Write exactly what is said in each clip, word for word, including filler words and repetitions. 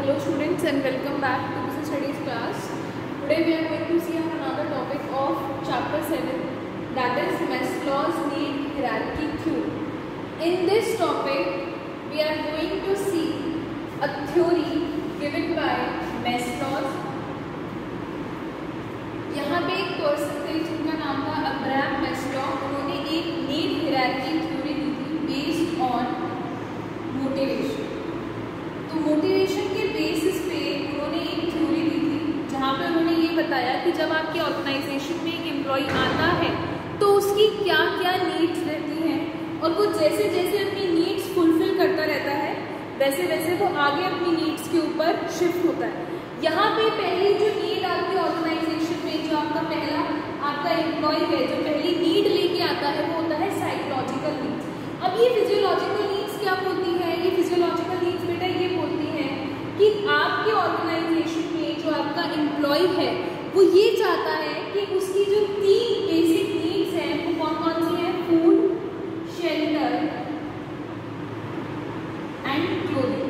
Hello students and welcome back to Business Studies class. Today we are going to see on another topic of chapter seven, that is Maslow's need hierarchy theory. In this topic we are going to see a theory given by Maslow's. यहाँ पे एक person थे जिनका नाम था Abraham Maslow. उन्होंने एक need hierarchy theory दी थी बेस्ड ऑन मोटिवेशन. तो मोटिवेशन के बेसिस पे उन्होंने एक थ्योरी दी थी जहाँ पे उन्होंने ये बताया कि जब आपके ऑर्गेनाइजेशन में एक एम्प्लॉय आता है तो उसकी क्या क्या नीड्स रहती हैं और वो जैसे जैसे अपनी नीड्स फुलफिल करता रहता है वैसे वैसे वो आगे अपनी नीड्स के ऊपर शिफ्ट होता है. यहाँ पे पहली जो नीड आपकी ऑर्गेनाइजेशन में जो आपका पहला आपका एम्प्लॉय है जो पहली नीड लेके आता है वो होता है साइकोलॉजिकल नीड्स. अब ये फिजियोलॉजिकल नीड्स क्या बोलती है? ये फिजियोलॉजिकल नीड्स बेटा ये बोलती है कि आपके ऑर्गेनाइजेशन में जो आपका एम्प्लॉय है वो ये चाहता है कि उसकी जो तीन बेसिक नीड्स हैं वो कौन कौन सी हैं? Food, shelter and clothing.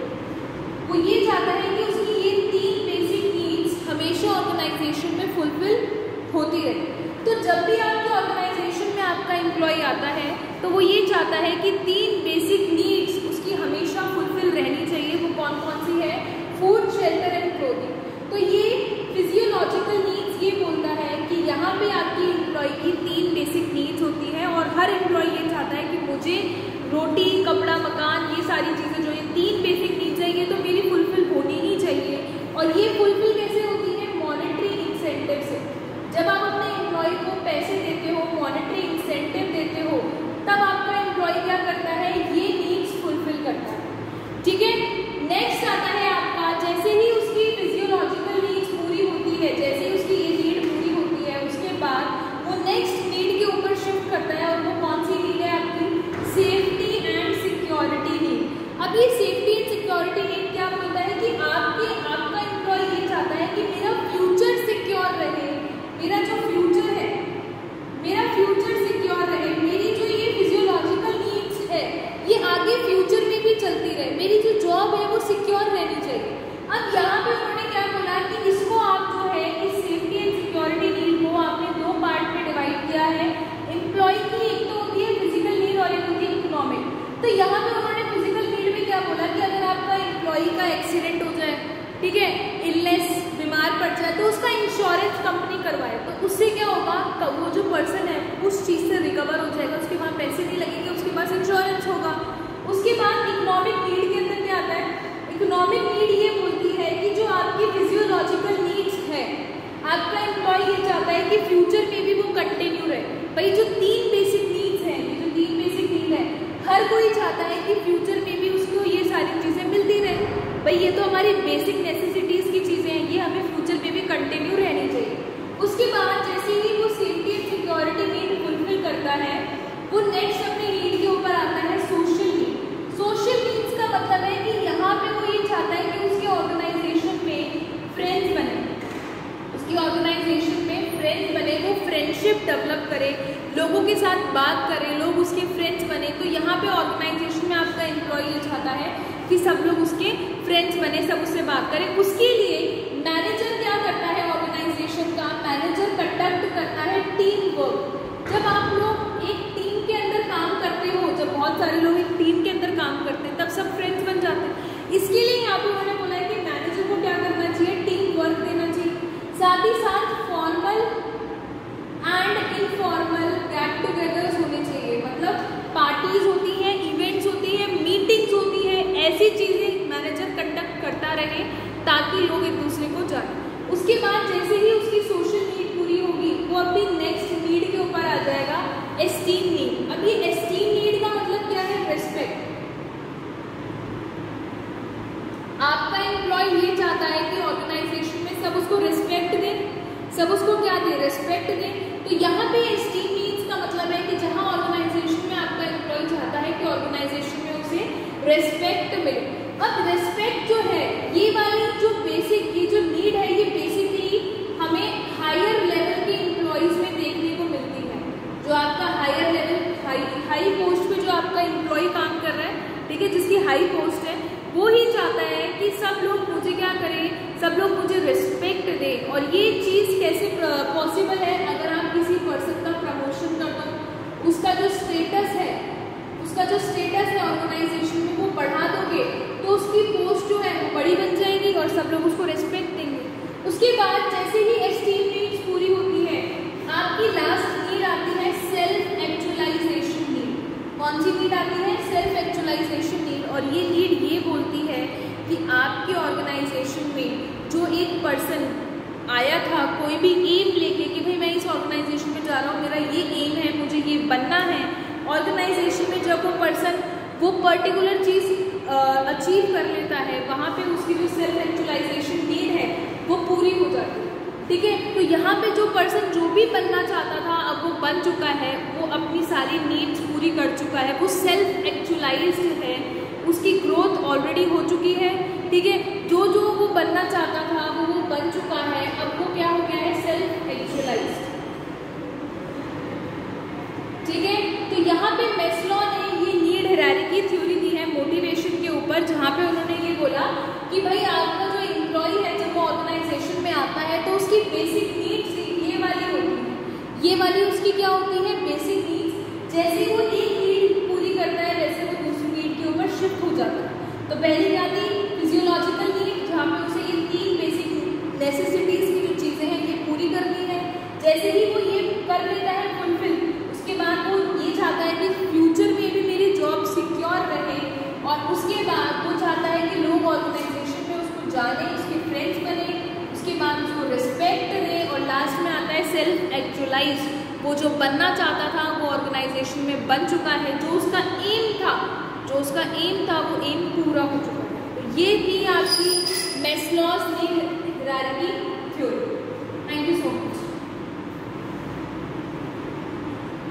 वो ये चाहता है कि उसकी ये तीन बेसिक नीड्स हमेशा ऑर्गेनाइजेशन में फुलफिल होती रहे. तो जब भी आपके ऑर्गेनाइजेशन में आपका एम्प्लॉय आता है तो वो ये चाहता है कि तीन बेसिक नीड्स उसकी हमेशा फुलफिल रहनी चाहिए. वो कौन कौन सी है? Food, shelter and clothing. तो ये फिजियोलॉजिकल नीड्स ये बोलता है कि यहाँ पे आपकी एम्प्लॉय की तीन बेसिक नीड्स होती हैं और हर एम्प्लॉय ये चाहता है कि मुझे रोटी, कपड़ा, मकान, ये सारी चीज़ें जो ये तीन बेसिक नीड्स है ये तो मेरी फुलफिल होनी ही चाहिए. और ये फुलफिल कैसे होती है? मॉनेटरी इंसेंटिव से. जब आप अपने एम्प्लॉय को पैसे देते हो, मॉनेटरी इंसेंटिव देते हो, तब आपका एम्प्लॉय क्या करता है? ये नीड्स फुलफिल करता है. ठीक है. नेक्स्ट आता है आपका, जैसे ही उसकी फिजियोलॉजिकल नीड्स पूरी होती है, जैसे ही उसकी ये नीड पूरी होती है उसके बाद वो नेक्स्ट नीड के ऊपर शिफ्ट करता है और वो कौन सी नीड है आपकी? Safety and security need. अब ये सेफ्टी एंड सिक्योरिटी नीड क्या बोलता है कि आपके आपका एम्प्लॉय ये चाहता है कि मेरा फ्यूचर सिक्योर रहे, मेरा जो फ्यूचर है मेरा फ्यूचर सिक्योर रहे, मेरी जो ये फिजियोलॉजिकल नीड्स है ये आगे फ्यूचर में भी चलती रहे, मेरी जो जॉब है वो सिक्योर रहनी चाहिए. अब यहाँ पे उन्होंने क्या बोला कि इसको आप जो है इस सेफ्टी एंड सिक्योरिटी नीड को आपने दो पार्ट में डिवाइड किया है. एम्प्लॉय की एक तो होती है फिजिकल नीड और एक होती है इकोनॉमिक. तो यहाँ पे उन्होंने फिजिकल नीड में क्या बोला कि अगर आपका एम्प्लॉय का एक्सीडेंट हो जाए, ठीक है, इलनेस, बीमार पड़ जाए, तो उसका इंश्योरेंस कंपनी करवाए. तो उससे क्या होगा? वो जो पर्सन है उस चीज़ से रिकवर हो जाएगा, उसके बाद पैसे नहीं लगेंगे, उसके पास इंश्योरेंस होगा. उसके बाद इकोनॉमिक नीड के अंदर क्या आता है? इकोनॉमिक नीड ये बोलती है कि जो आपकी फिजियोलॉजिकल नीड्स है आपका एम्प्लॉय ये चाहता है कि फ्यूचर में भी वो कंटिन्यू रहे. भाई जो तीन बेसिक नीड्स हैं, ये जो तीन बेसिक नीड है हर कोई चाहता है कि फ्यूचर में भी उसको ये सारी चीज़ें मिलती रहे. भाई ये तो हमारी बेसिक नेसेसिटीज़ की चीज़ें हैं, ये हमें फ्यूचर में भी कंटिन्यू रहनी चाहिए. उसके बाद जैसे ही वो safety and security need fulfil करता है वो नेक्स्ट अपनी नीड के ऊपर आता है सोशल नीड. सोशल नीड्स का मतलब है कि यहाँ पे वो ये चाहता है कि उसके ऑर्गेनाइजेशन में फ्रेंड्स बने, उसकी ऑर्गेनाइजेशन में फ्रेंड्स बने, वो फ्रेंडशिप डेवलप करे, लोगों के साथ बात करे, लोग उसके फ्रेंड्स बने. तो यहाँ पे ऑर्गेनाइजेशन में आपका एम्प्लॉय ये चाहता है कि सब लोग उसके फ्रेंड्स बने, सब उससे बात करें. उसके लिए मैनेजर क्या करता है? ऑर्गेनाइजेशन का मैनेजर कंडक्ट करता है टीम वर्क. जब आप लोग एक टीम के अंदर काम करते हो, जब बहुत सारे लोग एक टीम के अंदर काम करते हैं तब सब फ्रेंड्स बन जाते हैं. इसके लिए यहाँ पे उन्होंने बोला है कि मैनेजर को क्या करना चाहिए? टीम वर्क देना चाहिए. साथ ही साथ formal and informal get togethers होने चाहिए. मतलब पार्टीज होती हैं, इवेंट्स होती हैं, मीटिंग्स होती हैं, ऐसी चीज़ें मैनेजर कंडक्ट करता रहे ताकि लोग एक दूसरे को जाने. उसके बाद जैसे ही उसकी सोशल नीड पूरी होगी वो अपनी नेक्स्ट नीड के ऊपर आ जाएगा, एस्टीम नीड. अब ये एस्टीम नीड का मतलब क्या है? रिस्पेक्ट. आपका एम्प्लॉय ये चाहता है कि ऑर्गेनाइजेशन में सब उसको रिस्पेक्ट दें, सब उसको क्या दें? रिस्पेक्ट दें. तो यहाँ पे एस्टीम नीड्स का मतलब है कि जहाँ ऑर्गेनाइजेशन में आपका एम्प्लॉय चाहता है कि ऑर्गेनाइजेशन में उसे रिस्पेक्ट मिले. अब रिस्पेक्ट जो है ये वाली जो बेसिक ये जो नीड है ये बेसिकली हमें हायर लेवल के एम्प्लॉयज में देखने को मिलती है. जो आपका higher level high high post पे जो आपका एम्प्लॉय काम कर रहा है, ठीक है, जिसकी हाई पोस्ट है, वो ही चाहता है कि सब लोग मुझे क्या करें, सब लोग मुझे रिस्पेक्ट दें। और ये चीज़ कैसे पॉसिबल है? अगर आप किसी पर्सन का प्रमोशन कर दो, उसका जो स्टेटस है उसका जो स्टेटस है ऑर्गेनाइजेशन में वो बढ़ा दोगे, तो उसकी पोस्ट जो है वो बड़ी बन जाएगी और सब लोग उसको रिस्पेक्ट देंगे। उसके बाद जैसे ही एस्टीम नीड्स पूरी होती है, आपकी लास्ट नीड आती है सेल्फ एक्चुअलाइजेशन नीड। कौन सी नीड आती है? Self actualization need. और ये नीड ये बोलती है कि आपके ऑर्गेनाइजेशन में जो एक पर्सन आया था कोई भी एम लेके कि भाई मैं इस ऑर्गेनाइजेशन में जा रहा हूँ, मेरा ये एम है, मुझे ये बनना है। ऑर्गेनाइजेशन में जब वो पर्सन वो पर्टिकुलर चीज़ अचीव कर लेता है, वहाँ पे उसकी जो सेल्फ एक्चुअलाइजेशन नीड है वो पूरी हो जाती है। ठीक है, तो यहाँ पे जो पर्सन जो भी बनना चाहता था अब वो बन चुका है, वो अपनी सारी नीड्स पूरी कर चुका है, वो सेल्फ एक्चुअलाइज्ड है, उसकी ग्रोथ ऑलरेडी हो चुकी है। ठीक है, जो जो वो बनना चाहता था वो वो बन चुका है, अब वो क्या हो गया है? Self actualized. ठीक है, तो यहाँ पे मैस्लो ने ये नीड हायरार्की थ्योरी दी है मोटिवेशन के ऊपर, जहाँ पे उन्होंने ये बोला कि भाई आपका जो एम्प्लॉय है जब वो ऑर्गेनाइजेशन में आता है तो उसकी बेसिक नीड्स ये वाली होती है, ये वाली उसकी क्या होती है? Basic needs. जैसे वो एक नीड पूरी करता है वैसे वो दूसरी नीड के ऊपर शिफ्ट हो जाता है। तो पहले क्या थी? फिजियोलॉजिकल नीड, जहाँ पे उसे ये तीन बेसिक नेसेसिटीज की जो चीज़ें हैं ये पूरी करनी है। जैसे ही वो ये कर लेता है फुलफिल, उसके बाद वो ये चाहता है कि फ्यूचर में भी मेरी जॉब सिक्योर रहे, और उसके बाद वो चाहता है कि लोग ऑर्गेनाइजेशन में उसको जाने, उसके फ्रेंड्स बने, उसके बाद उसको रिस्पेक्ट करें, और लास्ट में आता है सेल्फ एक्चुअलाइज। वो जो बनना चाहता था वो ऑर्गेनाइजेशन में बन चुका है, जो उसका एम था जो उसका एम था वो एम पूरा हो चुका है। तो ये थी आपकी मैस्लोज नीड हायरार्की।